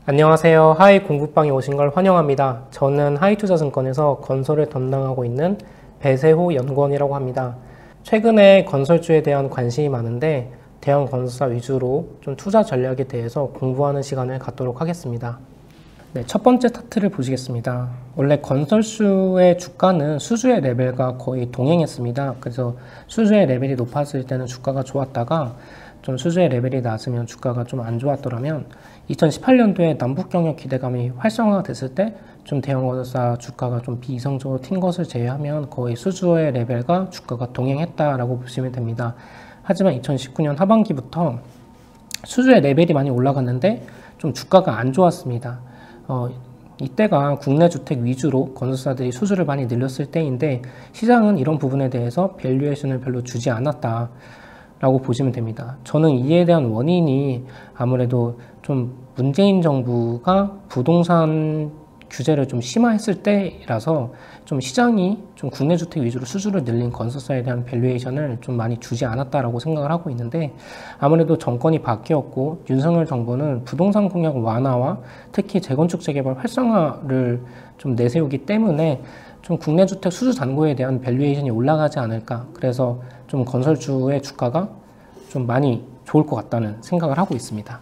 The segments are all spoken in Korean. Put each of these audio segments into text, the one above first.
안녕하세요. 하이 공부방에 오신 걸 환영합니다. 저는 하이투자증권에서 건설을 담당하고 있는 배세호 연구원이라고 합니다. 최근에 건설주에 대한 관심이 많은데 대형 건설사 위주로 좀 투자 전략에 대해서 공부하는 시간을 갖도록 하겠습니다. 네, 첫 번째 차트를 보시겠습니다. 원래 건설주의 주가는 수주의 레벨과 거의 동행했습니다. 그래서 수주의 레벨이 높았을 때는 주가가 좋았다가 좀 수주의 레벨이 낮으면 주가가 좀 안 좋았더라면 2018년도에 남북경협 기대감이 활성화가 됐을 때 좀 대형 건설사 주가가 좀 비이성적으로 튄 것을 제외하면 거의 수주의 레벨과 주가가 동행했다라고 보시면 됩니다. 하지만 2019년 하반기부터 수주의 레벨이 많이 올라갔는데 좀 주가가 안 좋았습니다. 이때가 국내 주택 위주로 건설사들이 수주를 많이 늘렸을 때인데 시장은 이런 부분에 대해서 밸류에이션을 별로 주지 않았다 라고 보시면 됩니다. 저는 이에 대한 원인이 아무래도 좀 문재인 정부가 부동산 규제를 좀 심화했을 때라서 좀 시장이 좀 국내 주택 위주로 수주를 늘린 건설사에 대한 밸류에이션을 좀 많이 주지 않았다라고 생각을 하고 있는데, 아무래도 정권이 바뀌었고 윤석열 정부는 부동산 공약 완화와 특히 재건축 재개발 활성화를 좀 내세우기 때문에 좀 국내 주택 수주 잔고에 대한 밸류에이션이 올라가지 않을까, 그래서 좀 건설주의 주가가 좀 많이 좋을 것 같다는 생각을 하고 있습니다.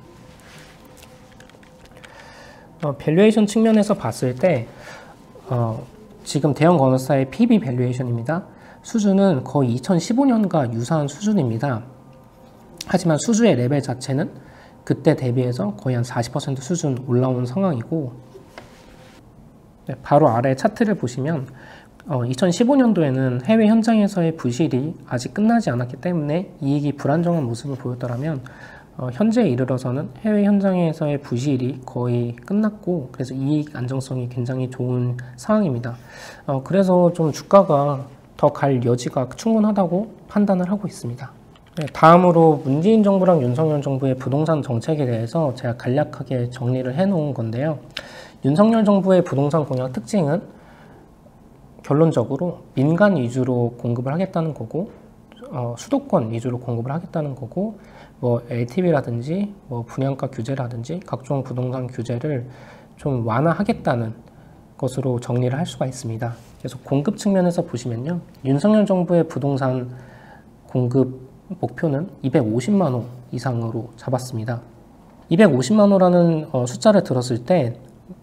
밸류에이션 측면에서 봤을 때 지금 대형 건설사의 PB 밸류에이션입니다. 수준은 거의 2015년과 유사한 수준입니다. 하지만 수주의 레벨 자체는 그때 대비해서 거의 한 40% 수준 올라온 상황이고, 네, 바로 아래 차트를 보시면 2015년도에는 해외 현장에서의 부실이 아직 끝나지 않았기 때문에 이익이 불안정한 모습을 보였더라면 현재에 이르러서는 해외 현장에서의 부실이 거의 끝났고, 그래서 이익 안정성이 굉장히 좋은 상황입니다. 그래서 좀 주가가 더 갈 여지가 충분하다고 판단을 하고 있습니다. 네, 다음으로 문재인 정부랑 윤석열 정부의 부동산 정책에 대해서 제가 간략하게 정리를 해 놓은 건데요. 윤석열 정부의 부동산 공약 특징은 결론적으로 민간 위주로 공급을 하겠다는 거고, 수도권 위주로 공급을 하겠다는 거고, 뭐 LTV라든지 뭐 분양가 규제라든지 각종 부동산 규제를 좀 완화하겠다는 것으로 정리를 할 수가 있습니다. 그래서 공급 측면에서 보시면요, 윤석열 정부의 부동산 공급 목표는 250만 호 이상으로 잡았습니다. 250만 호라는 숫자를 들었을 때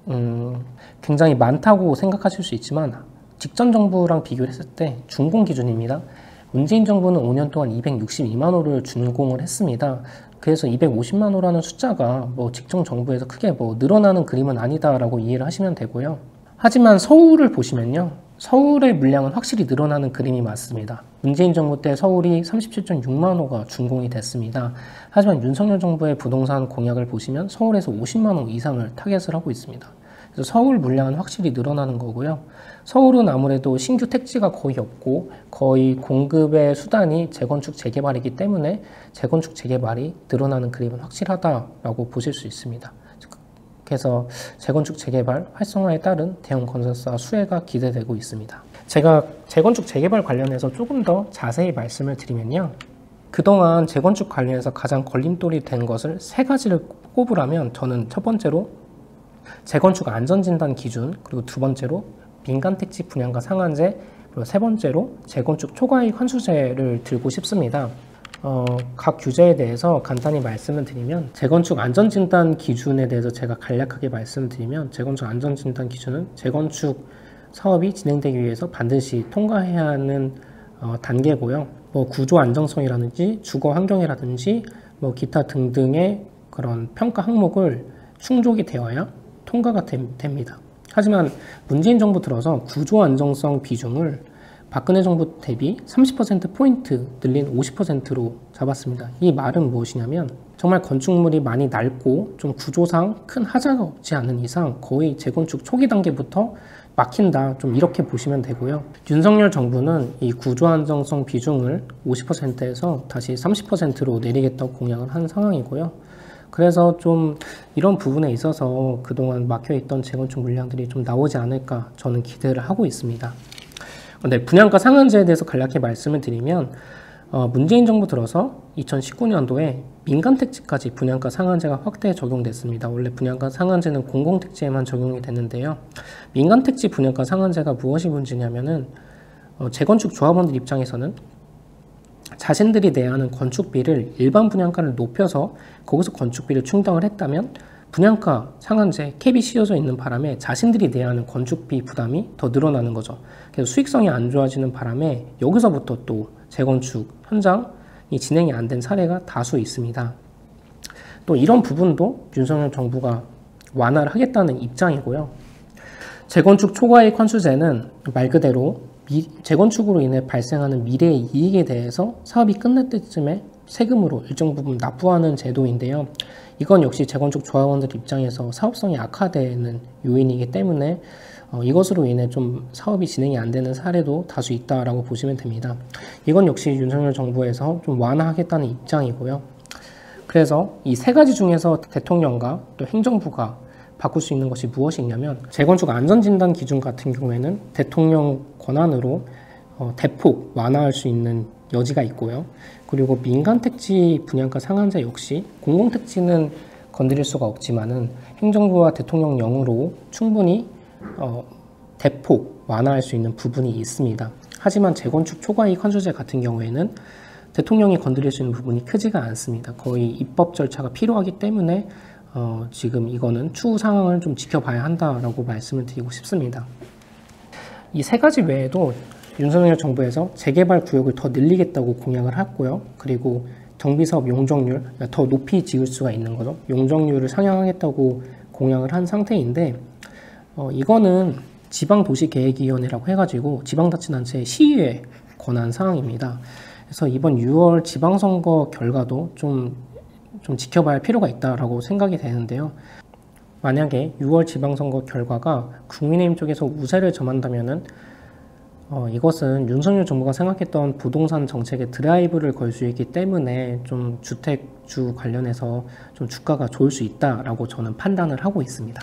굉장히 많다고 생각하실 수 있지만 직전 정부랑 비교를 했을 때 준공 기준입니다. 문재인 정부는 5년 동안 262만 호를 준공을 했습니다. 그래서 250만 호라는 숫자가 뭐 직전 정부에서 크게 뭐 늘어나는 그림은 아니다라고 이해를 하시면 되고요. 하지만 서울을 보시면요, 서울의 물량은 확실히 늘어나는 그림이 맞습니다. 문재인 정부 때 서울이 37.6만 호가 준공이 됐습니다. 하지만 윤석열 정부의 부동산 공약을 보시면 서울에서 50만 호 이상을 타겟을 하고 있습니다. 그래서 서울 물량은 확실히 늘어나는 거고요. 서울은 아무래도 신규 택지가 거의 없고 거의 공급의 수단이 재건축 재개발이기 때문에 재건축 재개발이 늘어나는 그림은 확실하다라고 보실 수 있습니다. 그래서 재건축 재개발 활성화에 따른 대형 건설사 수혜가 기대되고 있습니다. 제가 재건축 재개발 관련해서 조금 더 자세히 말씀을 드리면요, 그동안 재건축 관련해서 가장 걸림돌이 된 것을 세 가지를 꼽으라면 저는 첫 번째로 재건축 안전진단 기준, 그리고 두 번째로 민간택지 분양가 상한제, 그리고 세 번째로 재건축 초과이익 환수제를 들고 싶습니다. 각 규제에 대해서 간단히 말씀을 드리면, 재건축 안전진단 기준에 대해서 제가 간략하게 말씀을 드리면, 재건축 안전진단 기준은 재건축 사업이 진행되기 위해서 반드시 통과해야 하는 단계고요. 뭐 구조 안정성이라든지 주거 환경이라든지 뭐 기타 등등의 그런 평가 항목을 충족이 되어야 통과가 됩니다. 하지만 문재인 정부 들어서 구조 안정성 비중을 박근혜 정부 대비 30%포인트 늘린 50%로 잡았습니다. 이 말은 무엇이냐면, 정말 건축물이 많이 낡고 좀 구조상 큰 하자가 없지 않은 이상 거의 재건축 초기 단계부터 막힌다, 좀 이렇게 보시면 되고요. 윤석열 정부는 이 구조 안정성 비중을 50%에서 다시 30%로 내리겠다고 공약을 한 상황이고요. 그래서 좀 이런 부분에 있어서 그동안 막혀있던 재건축 물량들이 좀 나오지 않을까 저는 기대를 하고 있습니다. 네, 분양가 상한제에 대해서 간략히 말씀을 드리면 문재인 정부 들어서 2019년도에 민간택지까지 분양가 상한제가 확대 적용됐습니다. 원래 분양가 상한제는 공공택지에만 적용이 됐는데요. 민간택지 분양가 상한제가 무엇이 문제냐면은 재건축 조합원들 입장에서는 자신들이 내야 하는 건축비를 일반 분양가를 높여서 거기서 건축비를 충당을 했다면 분양가 상한제 캡이 씌워져 있는 바람에 자신들이 내야 하는 건축비 부담이 더 늘어나는 거죠. 그래서 수익성이 안 좋아지는 바람에 여기서부터 또 재건축 현장이 진행이 안 된 사례가 다수 있습니다. 또 이런 부분도 윤석열 정부가 완화를 하겠다는 입장이고요. 재건축 초과이익 환수제는 말 그대로 재건축으로 인해 발생하는 미래의 이익에 대해서 사업이 끝날 때쯤에 세금으로 일정 부분 납부하는 제도인데요. 이건 역시 재건축 조합원들 입장에서 사업성이 악화되는 요인이기 때문에 이것으로 인해 좀 사업이 진행이 안 되는 사례도 다수 있다라고 보시면 됩니다. 이건 역시 윤석열 정부에서 좀 완화하겠다는 입장이고요. 그래서 이 세 가지 중에서 대통령과 또 행정부가 바꿀 수 있는 것이 무엇이 있냐면 재건축 안전진단 기준 같은 경우에는 대통령 권한으로 대폭 완화할 수 있는 여지가 있고요. 그리고 민간택지 분양가 상한제 역시 공공택지는 건드릴 수가 없지만은 행정부와 대통령령으로 충분히 대폭 완화할 수 있는 부분이 있습니다. 하지만 재건축 초과이익 환수제 같은 경우에는 대통령이 건드릴 수 있는 부분이 크지가 않습니다. 거의 입법 절차가 필요하기 때문에 지금 이거는 추후 상황을 좀 지켜봐야 한다라고 말씀을 드리고 싶습니다. 이 세 가지 외에도 윤석열 정부에서 재개발 구역을 더 늘리겠다고 공약을 했고요. 그리고 정비사업 용적률 더 높이 지을 수가 있는 거죠. 용적률을 상향하겠다고 공약을 한 상태인데 이거는 지방도시계획위원회라고 해가지고 지방자치단체 시의회 권한 사항입니다. 그래서 이번 6월 지방선거 결과도 좀 지켜봐야 할 필요가 있다라고 생각이 되는데요. 만약에 6월 지방선거 결과가 국민의힘 쪽에서 우세를 점한다면은 이것은 윤석열 정부가 생각했던 부동산 정책에 드라이브를 걸 수 있기 때문에 좀 주택주 관련해서 좀 주가가 좋을 수 있다라고 저는 판단을 하고 있습니다.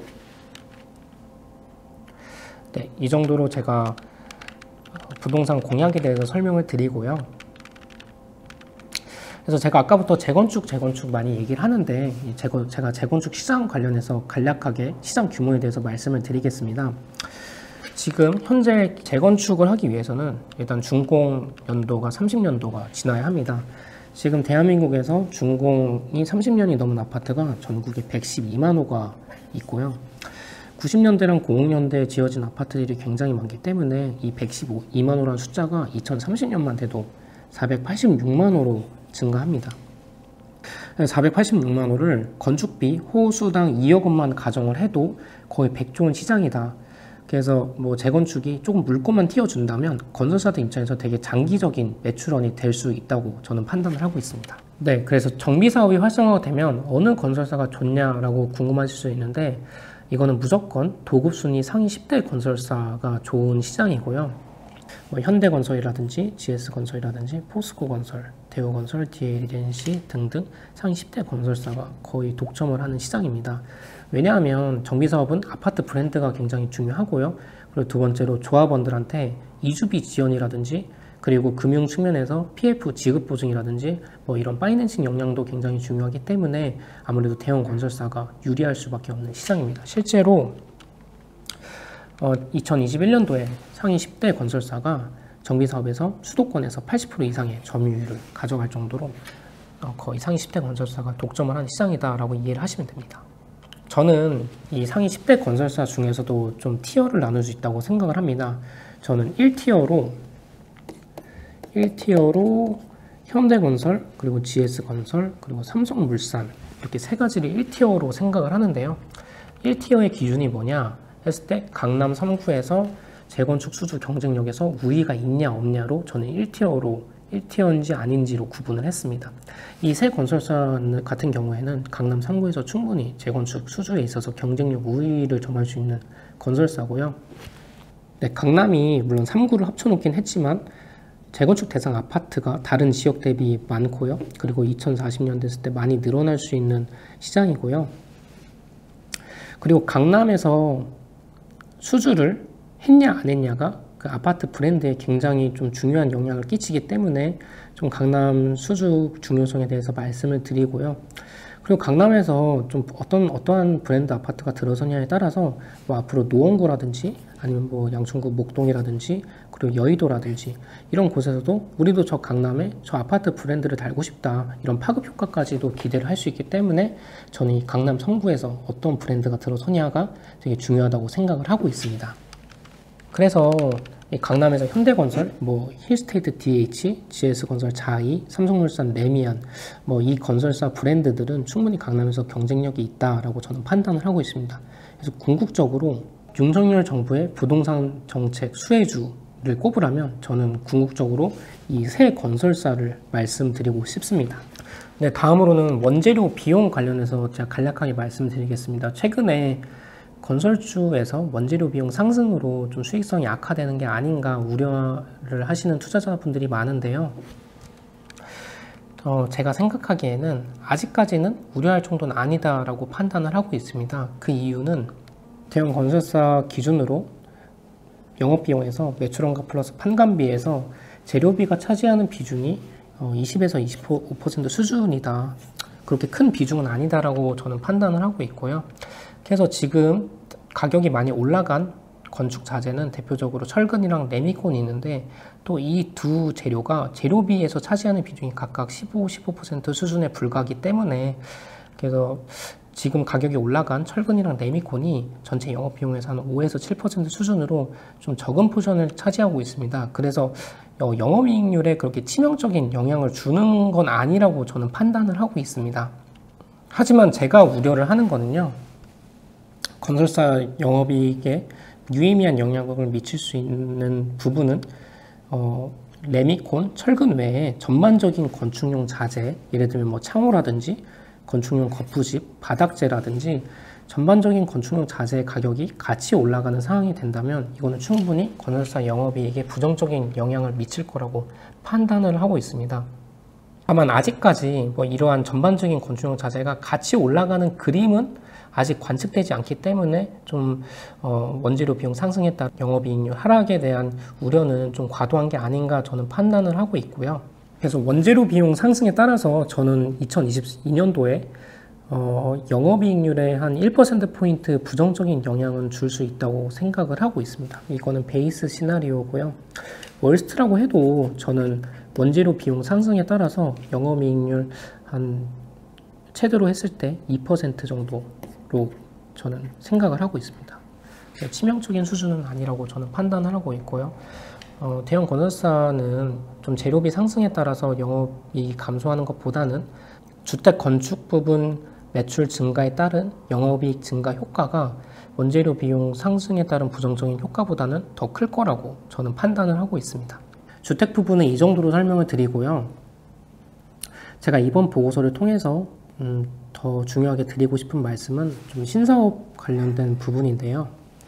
네, 이 정도로 제가 부동산 공약에 대해서 설명을 드리고요. 그래서 제가 아까부터 재건축 많이 얘기를 하는데 제가 재건축 시장 관련해서 간략하게 시장 규모에 대해서 말씀을 드리겠습니다. 지금 현재 재건축을 하기 위해서는 일단 준공 연도가 30년도가 지나야 합니다. 지금 대한민국에서 준공이 30년이 넘은 아파트가 전국에 112만 호가 있고요. 90년대랑 00년대에 지어진 아파트들이 굉장히 많기 때문에 이 112만 호라는 숫자가 2030년만 돼도 486만 호로 증가합니다. 486만 호를 건축비 호수당 2억 원만 가정을 해도 거의 100조 원 시장이다. 그래서 뭐 재건축이 조금 물꼬만 튀어준다면 건설사들 입장에서 되게 장기적인 매출원이 될 수 있다고 저는 판단을 하고 있습니다. 네, 그래서 정비사업이 활성화가 되면 어느 건설사가 좋냐라고 궁금하실 수 있는데 이거는 무조건 도급순위 상위 10대 건설사가 좋은 시장이고요. 뭐 현대건설이라든지 GS건설이라든지 포스코건설, 대우건설, DLNC 등등 상위 10대 건설사가 거의 독점을 하는 시장입니다. 왜냐하면 정비사업은 아파트 브랜드가 굉장히 중요하고요. 그리고 두 번째로 조합원들한테 이주비 지원이라든지 그리고 금융 측면에서 PF 지급 보증이라든지 뭐 이런 파이낸싱 역량도 굉장히 중요하기 때문에 아무래도 대형 건설사가 유리할 수밖에 없는 시장입니다. 실제로 2021년도에 상위 10대 건설사가 정비사업에서 수도권에서 80% 이상의 점유율을 가져갈 정도로 거의 상위 10대 건설사가 독점을 하는 시장이다라고 이해를 하시면 됩니다. 저는 이 상위 10대 건설사 중에서도 좀 티어를 나눌 수 있다고 생각을 합니다. 저는 1티어로 현대건설, 그리고 GS건설, 그리고 삼성물산 이렇게 세 가지를 1티어로 생각을 하는데요. 1티어의 기준이 뭐냐 했을 때 강남 3구에서 재건축 수주 경쟁력에서 우위가 있냐 없냐로 저는 1티어인지 아닌지로 구분을 했습니다. 이 세 건설사 같은 경우에는 강남 3구에서 충분히 재건축 수주에 있어서 경쟁력 우위를 점할 수 있는 건설사고요. 네, 강남이 물론 3구를 합쳐놓긴 했지만 재건축 대상 아파트가 다른 지역 대비 많고요. 그리고 2040년 됐을 때 많이 늘어날 수 있는 시장이고요. 그리고 강남에서 수주를 했냐 안 했냐가 그 아파트 브랜드에 굉장히 좀 중요한 영향을 끼치기 때문에 좀 강남 수주 중요성에 대해서 말씀을 드리고요. 그리고 강남에서 좀 어떠한 브랜드 아파트가 들어서냐에 따라서 뭐 앞으로 노원구라든지 아니면 뭐 양천구 목동이라든지 그리고 여의도라든지 이런 곳에서도 우리도 저 강남에 저 아파트 브랜드를 달고 싶다, 이런 파급 효과까지도 기대를 할 수 있기 때문에 저는 이 강남 성구에서 어떤 브랜드가 들어서냐가 되게 중요하다고 생각을 하고 있습니다. 그래서 이 강남에서 현대건설, 뭐 힐스테이트 DH, GS건설 자이, 삼성물산 레미안, 뭐 이 건설사 브랜드들은 충분히 강남에서 경쟁력이 있다라고 저는 판단을 하고 있습니다. 그래서 궁극적으로 윤석열 정부의 부동산 정책 수혜주를 꼽으라면 저는 궁극적으로 이 세 건설사를 말씀드리고 싶습니다. 네, 다음으로는 원재료 비용 관련해서 제가 간략하게 말씀드리겠습니다. 최근에 건설주에서 원재료 비용 상승으로 좀 수익성이 악화되는 게 아닌가 우려를 하시는 투자자분들이 많은데요. 제가 생각하기에는 아직까지는 우려할 정도는 아니다라고 판단을 하고 있습니다. 그 이유는 대형 건설사 기준으로 영업비용에서 매출원가 플러스 판관비에서 재료비가 차지하는 비중이 20에서 25% 수준이다. 그렇게 큰 비중은 아니다라고 저는 판단을 하고 있고요. 그래서 지금 가격이 많이 올라간 건축 자재는 대표적으로 철근이랑 레미콘이 있는데 또 이 두 재료가 재료비에서 차지하는 비중이 각각 15% 수준에 불과하기 때문에 그래서 지금 가격이 올라간 철근이랑 레미콘이 전체 영업비용에서 한 5에서 7% 수준으로 좀 적은 포션을 차지하고 있습니다. 그래서 영업이익률에 그렇게 치명적인 영향을 주는 건 아니라고 저는 판단을 하고 있습니다. 하지만 제가 우려를 하는 거는요, 건설사 영업이익에 유의미한 영향을 미칠 수 있는 부분은 레미콘, 철근 외에 전반적인 건축용 자재, 예를 들면 뭐 창호라든지 건축용 거푸집, 바닥재라든지 전반적인 건축용 자재의 가격이 같이 올라가는 상황이 된다면 이거는 충분히 건설사 영업이익에 부정적인 영향을 미칠 거라고 판단을 하고 있습니다. 다만 아직까지 뭐 이러한 전반적인 건축용 자재가 같이 올라가는 그림은 아직 관측되지 않기 때문에 좀 원재료 비용 상승에 따른 영업이익률 하락에 대한 우려는 좀 과도한 게 아닌가 저는 판단을 하고 있고요. 그래서 원재료 비용 상승에 따라서 저는 2022년도에 영업이익률에 한 1%포인트 부정적인 영향은 줄 수 있다고 생각을 하고 있습니다. 이거는 베이스 시나리오고요. 월스트라고 해도 저는 원재료 비용 상승에 따라서 영업이익률 한 최대로 했을 때 2% 정도로 저는 생각을 하고 있습니다. 치명적인 수준은 아니라고 저는 판단을 하고 있고요. 대형 건설사는 좀 재료비 상승에 따라서 영업이 감소하는 것보다는 주택 건축 부분 매출 증가에 따른 영업이익 증가 효과가 원재료 비용 상승에 따른 부정적인 효과보다는 더 클 거라고 저는 판단을 하고 있습니다. 주택 부분은 이 정도로 설명을 드리고요. 제가 이번 보고서를 통해서 더 중요하게 드리고 싶은 말씀은 좀 신사업 관련된 부분인데요.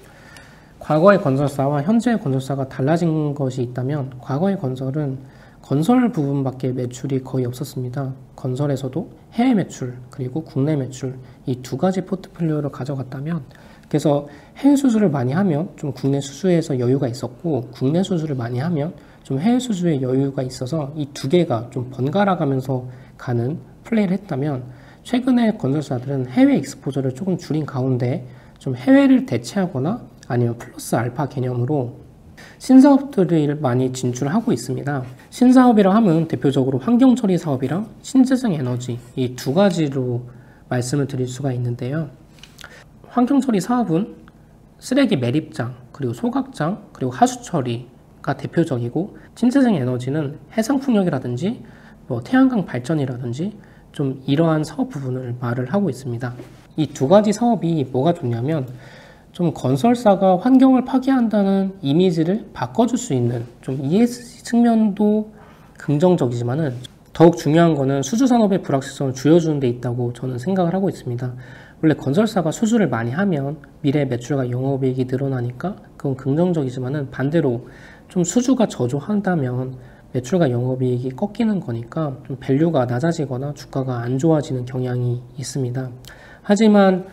과거의 건설사와 현재의 건설사가 달라진 것이 있다면 과거의 건설은 건설 부분밖에 매출이 거의 없었습니다. 건설에서도 해외 매출 그리고 국내 매출 이 두 가지 포트폴리오를 가져갔다면 그래서 해외 수주를 많이 하면 좀 국내 수주에서 여유가 있었고 국내 수주를 많이 하면 좀 해외 수주에 여유가 있어서 이 두 개가 좀 번갈아 가면서 가는 플레이를 했다면 최근에 건설사들은 해외 익스포저를 조금 줄인 가운데 좀 해외를 대체하거나 아니면 플러스 알파 개념으로 신사업들을 많이 진출하고 있습니다. 신사업이라 하면 대표적으로 환경처리 사업이랑 신재생 에너지 이 두 가지로 말씀을 드릴 수가 있는데요. 환경처리 사업은 쓰레기 매립장, 그리고 소각장, 그리고 하수처리가 대표적이고 신재생 에너지는 해상풍력이라든지 뭐 태양광 발전이라든지 좀 이러한 사업 부분을 말을 하고 있습니다. 이 두 가지 사업이 뭐가 좋냐면 좀 건설사가 환경을 파괴한다는 이미지를 바꿔줄 수 있는 좀 ESG 측면도 긍정적이지만은 더욱 중요한 거는 수주산업의 불확실성을 줄여주는 데 있다고 저는 생각을 하고 있습니다. 원래 건설사가 수주를 많이 하면 미래 매출과 영업이익이 늘어나니까 그건 긍정적이지만은 반대로 좀 수주가 저조한다면 매출과 영업이익이 꺾이는 거니까 좀 밸류가 낮아지거나 주가가 안 좋아지는 경향이 있습니다. 하지만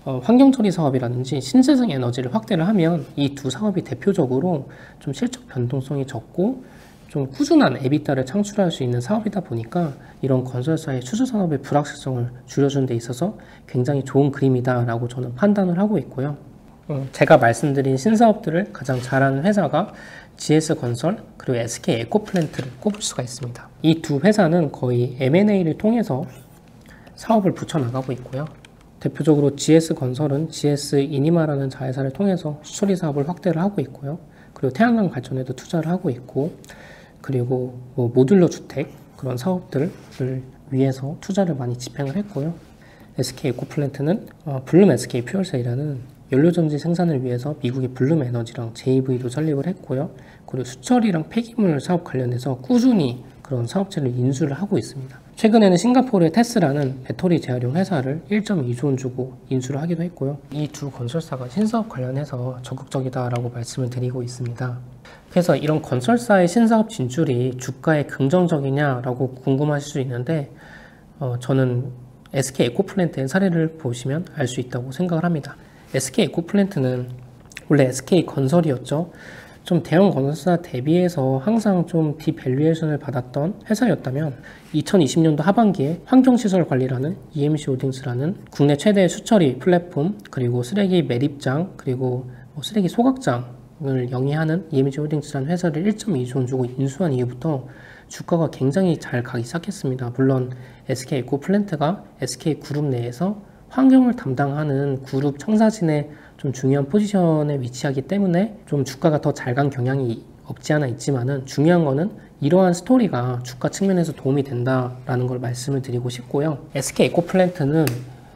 환경처리 사업이라든지 신재생 에너지를 확대를 하면 이 두 사업이 대표적으로 좀 실적 변동성이 적고 좀 꾸준한 에비타를 창출할 수 있는 사업이다 보니까 이런 건설사의 수주산업의 불확실성을 줄여주는 데 있어서 굉장히 좋은 그림이다라고 저는 판단을 하고 있고요. 제가 말씀드린 신사업들을 가장 잘하는 회사가 GS건설 그리고 SK에코플랜트를 꼽을 수가 있습니다. 이 두 회사는 거의 M&A를 통해서 사업을 붙여나가고 있고요. 대표적으로 GS건설은 GS이니마라는 자회사를 통해서 수처리 사업을 확대를 하고 있고요. 그리고 태양광 발전에도 투자를 하고 있고, 그리고 뭐 모듈러 주택 그런 사업들을 위해서 투자를 많이 집행을 했고요. SK에코플랜트는 블룸 SK 퓨얼셀이라는 연료전지 생산을 위해서 미국의 블룸 에너지랑 JV도 설립을 했고요. 그리고 수처리랑 폐기물 사업 관련해서 꾸준히 그런 사업체를 인수를 하고 있습니다. 최근에는 싱가포르의 테슬라는 배터리 재활용 회사를 1.2조 원 주고 인수를 하기도 했고요. 이 두 건설사가 신사업 관련해서 적극적이다라고 말씀을 드리고 있습니다. 그래서 이런 건설사의 신사업 진출이 주가에 긍정적이냐라고 궁금하실 수 있는데 저는 SK에코플랜트의 사례를 보시면 알 수 있다고 생각을 합니다. SK에코플랜트는 원래 SK건설이었죠. 좀 대형 건설사 대비해서 항상 좀 디밸류에이션을 받았던 회사였다면 2020년도 하반기에 환경시설관리라는 EMC홀딩스라는 국내 최대 수처리 플랫폼 그리고 쓰레기 매립장 그리고 쓰레기 소각장을 영위하는 EMC홀딩스라는 회사를 1.2조 원 주고 인수한 이후부터 주가가 굉장히 잘 가기 시작했습니다. 물론 SK에코플랜트가 SK그룹 내에서 환경을 담당하는 그룹 청사진의 좀 중요한 포지션에 위치하기 때문에 좀 주가가 더 잘 간 경향이 없지 않아 있지만은 중요한 거는 이러한 스토리가 주가 측면에서 도움이 된다라는 걸 말씀을 드리고 싶고요. SK에코플랜트는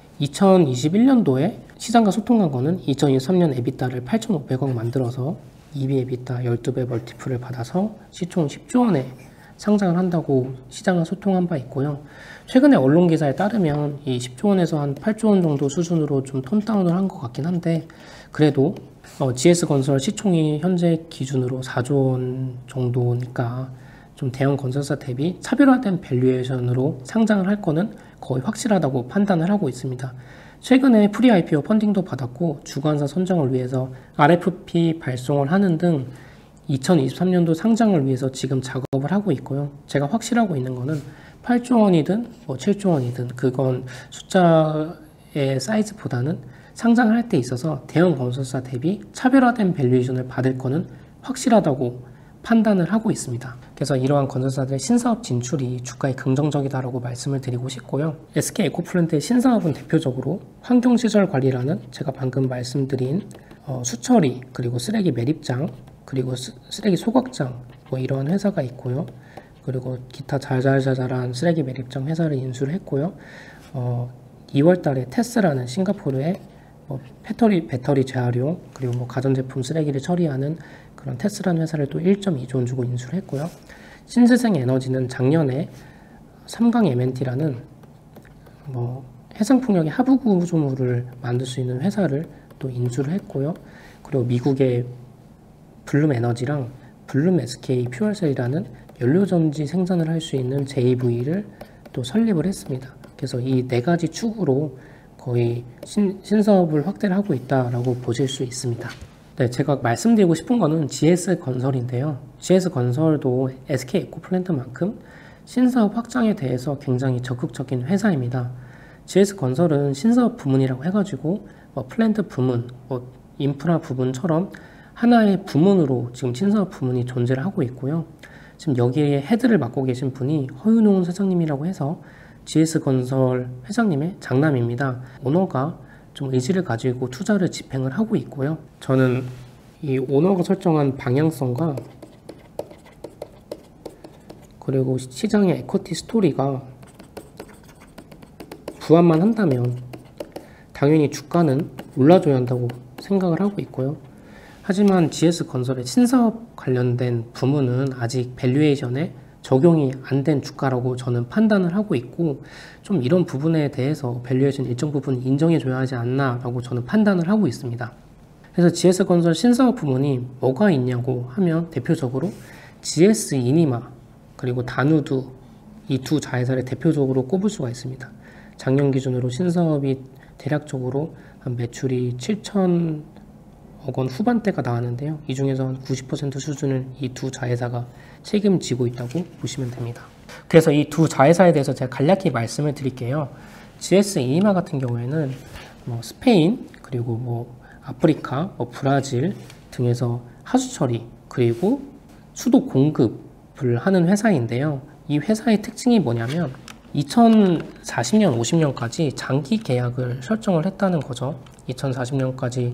2021년도에 시장과 소통한 거는 2023년 에비타를 8,500억 만들어서 EV 에비타 12배 멀티플을 받아서 시총 10조 원에 상장을 한다고 시장과 소통한 바 있고요. 최근에 언론 기사에 따르면 이 10조 원에서 한 8조 원 정도 수준으로 좀 톤다운을 한 것 같긴 한데 그래도 GS건설 시총이 현재 기준으로 4조 원 정도니까 좀 대형 건설사 대비 차별화된 밸류에이션으로 상장을 할 거는 거의 확실하다고 판단을 하고 있습니다. 최근에 프리 IPO 펀딩도 받았고 주관사 선정을 위해서 RFP 발송을 하는 등 2023년도 상장을 위해서 지금 작업을 하고 있고요. 제가 확실하고 있는 거는 8조 원이든 7조 원이든 그건 숫자의 사이즈보다는 상장을 할 때 있어서 대형 건설사 대비 차별화된 밸류에이션을 받을 거는 확실하다고 판단을 하고 있습니다. 그래서 이러한 건설사들의 신사업 진출이 주가에 긍정적이다라고 말씀을 드리고 싶고요. SK에코플랜트의 신사업은 대표적으로 환경시설관리라는 제가 방금 말씀드린 수처리 그리고 쓰레기 매립장 그리고 쓰레기 소각장 이런 회사가 있고요. 그리고 기타 자잘자잘한 쓰레기 매립장 회사를 인수를 했고요. 2월 달에 테스라는 싱가포르의 배터리 재활용 그리고 가전제품 쓰레기를 처리하는 그런 테스라는 회사를 또 1.2조 원 주고 인수를 했고요. 신재생 에너지는 작년에 삼강 MNT라는 해상풍력의 하부 구조물을 만들 수 있는 회사를 또 인수를 했고요. 그리고 미국의 블룸 에너지랑 블룸 SK 퓨얼셀이라는 연료전지 생산을 할 수 있는 JV를 또 설립을 했습니다. 그래서 이 네 가지 축으로 거의 신사업을 확대를 하고 있다라고 보실 수 있습니다. 네, 제가 말씀드리고 싶은 거는 GS건설인데요. GS건설도 SK에코플랜트만큼 신사업 확장에 대해서 굉장히 적극적인 회사입니다. GS건설은 신사업 부문이라고 해가지고 플랜트 부문, 인프라 부문처럼 하나의 부문으로 지금 신사업 부문이 존재를 하고 있고요. 지금 여기에 헤드를 맡고 계신 분이 허윤홍 사장님이라고 해서 GS건설 회장님의 장남입니다. 오너가 좀 의지를 가지고 투자를 집행을 하고 있고요. 저는 이 오너가 설정한 방향성과 그리고 시장의 에쿼티 스토리가 부합만 한다면 당연히 주가는 올라줘야 한다고 생각을 하고 있고요. 하지만 GS건설의 신사업 관련된 부문은 아직 밸류에이션에 적용이 안 된 주가라고 저는 판단을 하고 있고 좀 이런 부분에 대해서 밸류에이션 일정 부분 인정해줘야 하지 않나 라고 저는 판단을 하고 있습니다. 그래서 GS건설 신사업 부문이 뭐가 있냐고 하면 대표적으로 GS이니마 그리고 다누두 이 두 자회사를 대표적으로 꼽을 수가 있습니다. 작년 기준으로 신사업이 대략적으로 한 매출이 7천억 원 후반대가 나왔는데요. 이 중에서 한 90% 수준을 이 두 자회사가 책임지고 있다고 보시면 됩니다. 그래서 이 두 자회사에 대해서 제가 간략히 말씀을 드릴게요. GS 이니마 같은 경우에는 스페인, 그리고 아프리카, 브라질 등에서 하수 처리, 그리고 수도 공급을 하는 회사인데요. 이 회사의 특징이 뭐냐면 2040년, 50년까지 장기 계약을 설정을 했다는 거죠. 2040년까지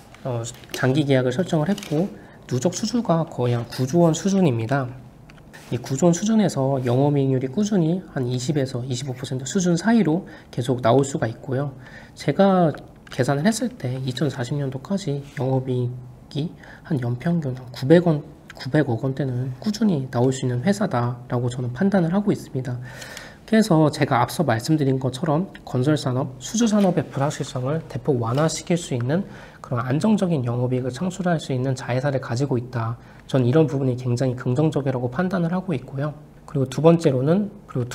장기 계약을 설정을 했고, 누적 수주가 거의 한 9조 원 수준입니다. 이 9조 원 수준에서 영업이익률이 꾸준히 한 20에서 25% 수준 사이로 계속 나올 수가 있고요. 제가 계산을 했을 때 2040년도까지 영업이익이 한 연평균 900억 원대는 꾸준히 나올 수 있는 회사다라고 저는 판단을 하고 있습니다. 그래서 제가 앞서 말씀드린 것처럼 건설산업, 수주산업의 불확실성을 대폭 완화시킬 수 있는 그런 안정적인 영업이익을 창출할 수 있는 자회사를 가지고 있다. 전 이런 부분이 굉장히 긍정적이라고 판단을 하고 있고요. 그리고 두 번째로는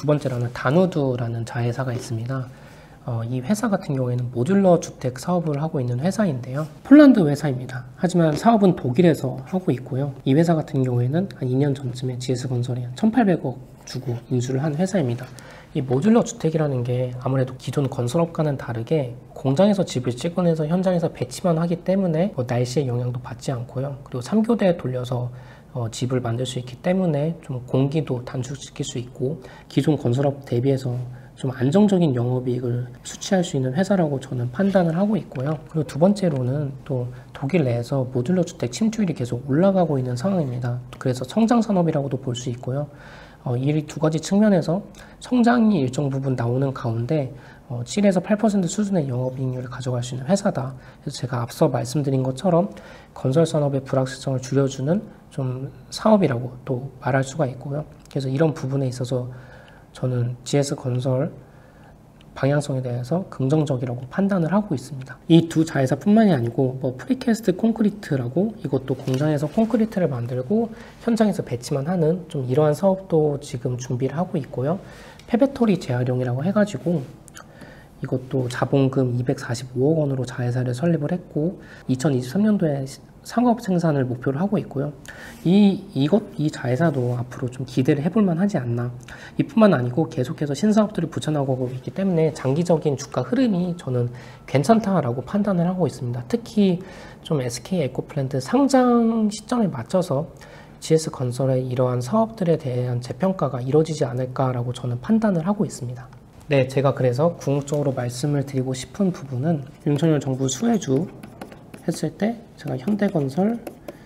다누드라는 자회사가 있습니다. 이 회사 같은 경우에는 모듈러 주택 사업을 하고 있는 회사인데요. 폴란드 회사입니다. 하지만 사업은 독일에서 하고 있고요. 이 회사 같은 경우에는 한 2년 전쯤에 GS건설이 1,800억 주고 인수를 한 회사입니다. 이 모듈러 주택이라는 게 아무래도 기존 건설업과는 다르게 공장에서 집을 찍어내서 현장에서 배치만 하기 때문에 날씨의 영향도 받지 않고요. 그리고 3교대에 돌려서 집을 만들 수 있기 때문에 좀 공기도 단축시킬 수 있고, 기존 건설업 대비해서 좀 안정적인 영업이익을 수취할 수 있는 회사라고 저는 판단을 하고 있고요. 그리고 두 번째로는 또 독일 내에서 모듈러 주택 침투율이 계속 올라가고 있는 상황입니다. 그래서 성장 산업이라고도 볼 수 있고요. 이 두 가지 측면에서 성장이 일정 부분 나오는 가운데 7에서 8% 수준의 영업이익률을 가져갈 수 있는 회사다. 그래서 제가 앞서 말씀드린 것처럼 건설 산업의 불확실성을 줄여주는 좀 사업이라고 또 말할 수가 있고요. 그래서 이런 부분에 있어서 저는 GS건설 방향성에 대해서 긍정적이라고 판단을 하고 있습니다. 이 두 자회사뿐만이 아니고 프리캐스트 콘크리트라고, 이것도 공장에서 콘크리트를 만들고 현장에서 배치만 하는 좀 이러한 사업도 지금 준비를 하고 있고요. 폐배터리 재활용이라고 해가지고 이것도 자본금 245억 원으로 자회사를 설립을 했고 2023년도에 상업 생산을 목표로 하고 있고요. 이 자회사도 앞으로 좀 기대를 해볼만 하지 않나. 이뿐만 아니고 계속해서 신사업들을 붙여나가고 있기 때문에 장기적인 주가 흐름이 저는 괜찮다라고 판단을 하고 있습니다. 특히 좀 SK 에코플랜트 상장 시점에 맞춰서 GS건설의 이러한 사업들에 대한 재평가가 이루어지지 않을까라고 저는 판단을 하고 있습니다. 네, 제가 그래서 궁극적으로 말씀을 드리고 싶은 부분은 윤석열 정부 수혜주 했을 때 제가 현대건설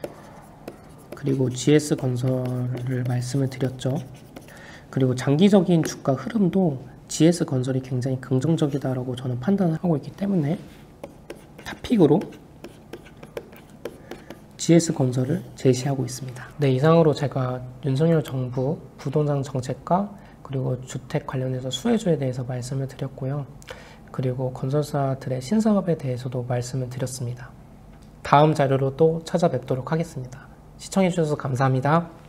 그리고 GS건설을 말씀을 드렸죠. 그리고 장기적인 주가 흐름도 GS건설이 굉장히 긍정적이다라고 저는 판단을 하고 있기 때문에 탑픽으로 GS건설을 제시하고 있습니다. 네, 이상으로 제가 윤석열 정부 부동산 정책과 그리고 주택 관련해서 수혜주에 대해서 말씀을 드렸고요. 그리고 건설사들의 신사업에 대해서도 말씀을 드렸습니다. 다음 자료로 또 찾아뵙도록 하겠습니다. 시청해주셔서 감사합니다.